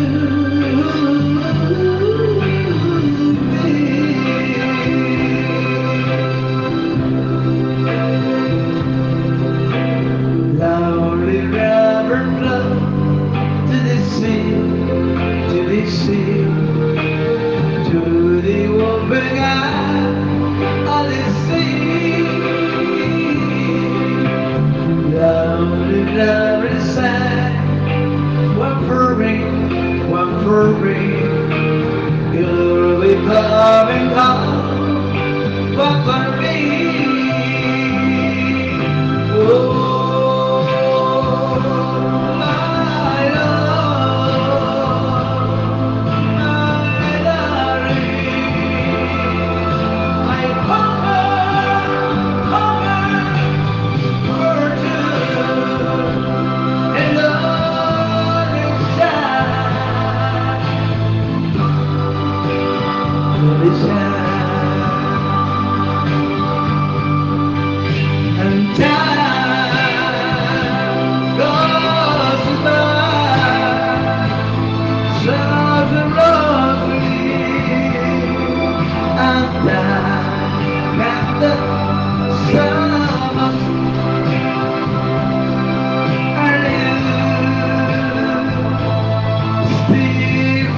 Lonely river flow to the sea, to the sea, to the open eye of the sea. Lonely river side, one for rain, you'll be coming home, one for me. Oh, my love, my darling, I for two, and love inside, and time goes by, such a lovely, and time at the summer, I live,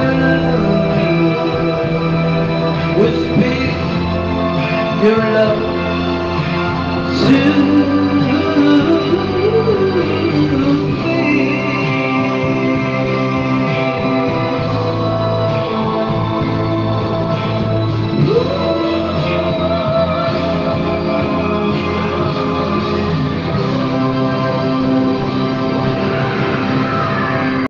with me, your love.